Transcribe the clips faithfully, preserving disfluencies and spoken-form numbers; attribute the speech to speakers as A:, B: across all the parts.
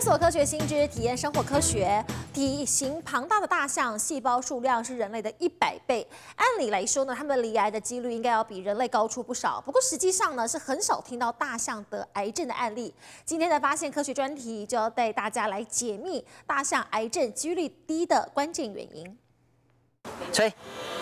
A: 索科学新知，体验生活科学。体型庞大的大象，细胞数量是人类的一百倍。按理来说呢，它们罹癌的几率应该要比人类高出不少。不过实际上呢，是很少听到大象得癌症的案例。今天的发现科学专题就要带大家来解密大象癌症几率低的关键原因。
B: 吹。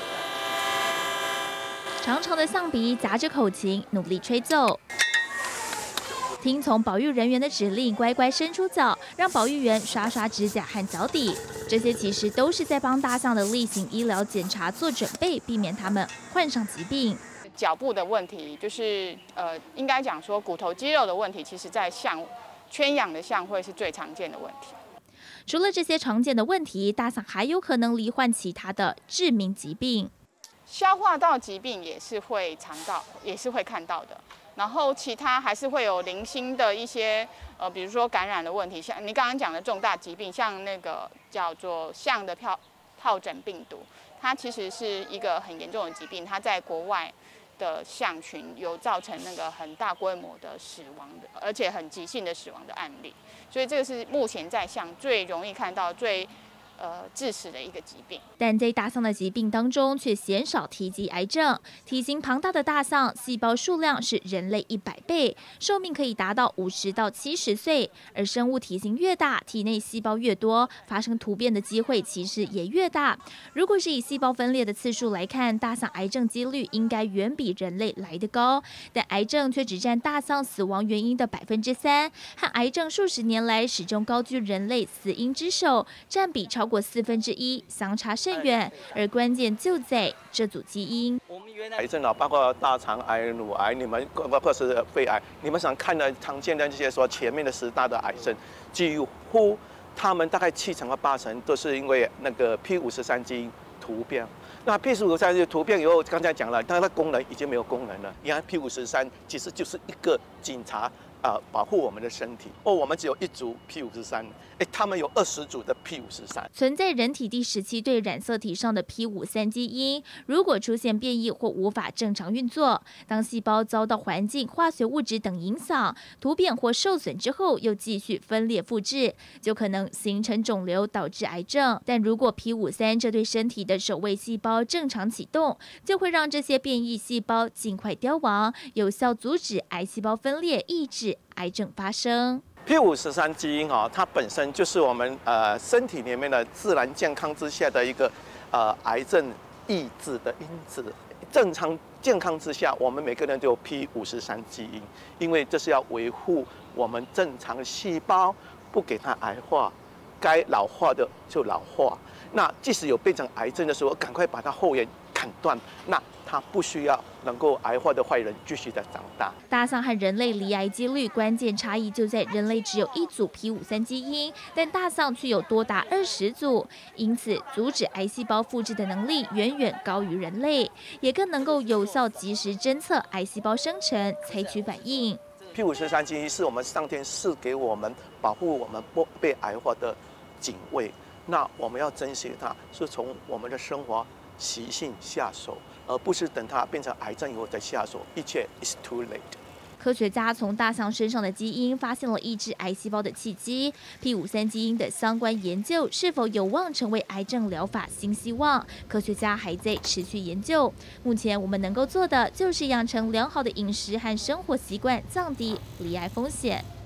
C: 长长的象鼻夹着口琴，努力吹奏。听从保育人员的指令，乖乖伸出脚，让保育员刷刷指甲和脚底。这些其实都是在帮大象的例行医疗检查做准备，避免它们患上疾病。
D: 脚部的问题，就是呃，应该讲说骨头肌肉的问题，其实在象圈养的象会是最常见的问题。
C: 除了这些常见的问题，大象还有可能罹患其他的致命疾病。
D: 消化道疾病也是会常到，也是会看到的。然后其他还是会有零星的一些呃，比如说感染的问题，像你刚刚讲的重大疾病，像那个叫做象的疱疱疹病毒，它其实是一个很严重的疾病，它在国外的象群有造成那个很大规模的死亡的，而且很急性的死亡的案例。所以这个是目前在象最容易看到最。 呃，致死的一个疾病，
C: 但在大象的疾病当中，却鲜少提及癌症。体型庞大的大象，细胞数量是人类一百倍，寿命可以达到五十到七十岁。而生物体型越大，体内细胞越多，发生突变的机会其实也越大。如果是以细胞分裂的次数来看，大象癌症几率应该远比人类来得高，但癌症却只占大象死亡原因的百分之三，和癌症数十年来始终高居人类死因之首，占比超。 过四分之一，相差甚远，而关键就在这组基因。
B: 癌症啊，包括大肠癌、乳癌，你们包括是肺癌，你们想看的常见的这些说前面的十大的癌症，几乎他们大概七成或八成都是因为那个 P 五十三基因突变。那 P 五十三基因突变以后，刚才讲了，它的功能已经没有功能了。你看 P 五十三其实就是一个警察。 啊、呃，保护我们的身体哦。我们只有一组 P 五十三，哎，他们有二十组的 P 五十三。
C: 存在人体第十七对染色体上的 P 五十三基因，如果出现变异或无法正常运作，当细胞遭到环境、化学物质等影响，突变或受损之后，又继续分裂复制，就可能形成肿瘤，导致癌症。但如果 P 五十三这对身体的守卫细胞正常启动，就会让这些变异细胞尽快凋亡，有效阻止癌细胞分裂，抑制 癌症发生。
B: P 五十三基因啊，它本身就是我们呃身体里面的自然健康之下的一个呃癌症抑制的因子。正常健康之下，我们每个人都有 P 五十三基因，因为这是要维护我们正常细胞，不给它癌化，该老化的就老化。那即使有变成癌症的时候，赶快把它后沿砍断。那 它不需要能够癌化的坏人继续的长大。
C: 大象和人类罹癌几率关键差异就在人类只有一组 P 五十三基因，但大象却有多达二十组，因此阻止癌细胞复制的能力远远高于人类，也更能够有效及时侦测癌细胞生成，采取反应。
B: P 五十三基因是我们上天赐给我们保护我们不被癌化的警卫，那我们要珍惜它，是从我们的生活习性下手。 而不是等它变成癌症以后再下手，一切 is too late。
C: 科学家从大象身上的基因发现了抑制癌细胞的契机 ，P 五十三基因的相关研究是否有望成为癌症疗法新希望？科学家还在持续研究。目前我们能够做的就是养成良好的饮食和生活习惯，降低罹癌风险。